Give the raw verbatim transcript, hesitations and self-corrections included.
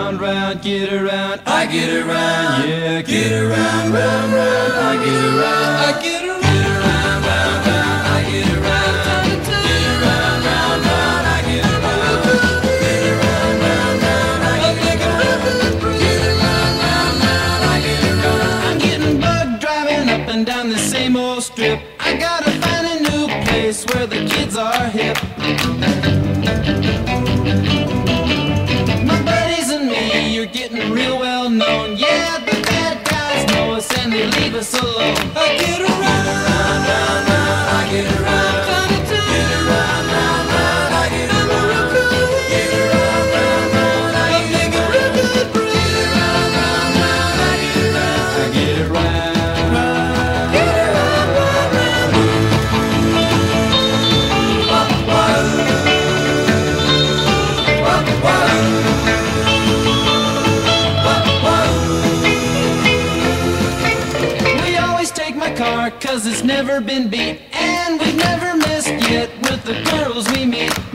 round, round, get around, I get around, yeah, get around, round, round, I get around, I get around, get around, round, round, I get around, get around, round, round, I get around, get around, round, round, I get around, get around, round, round, I get around. I'm getting bugged driving up and down the same old strip. I gotta find a new place where the kids are hip. My buddies and me, you're getting real well known. Yeah, the bad guys know us and they leave us alone. I get around, round, round, round, I get around, get around, round, round, I get around, get around, round, round, I get around, get around, round, round, I get around, I get around. Car, cause it's never been beat, and we've never missed yet with the girls we meet.